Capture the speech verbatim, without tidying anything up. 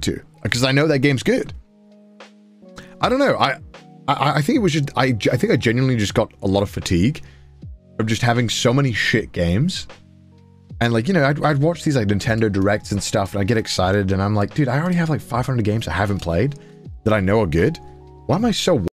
to, because I know that game's good. I don't know. I, I, I think it was just, I, I think I genuinely just got a lot of fatigue of just having so many shit games. And like, you know, I'd, I'd watch these like Nintendo Directs and stuff, and I get excited, and I'm like, dude, I already have like five hundred games I haven't played that I know are good. Why am I so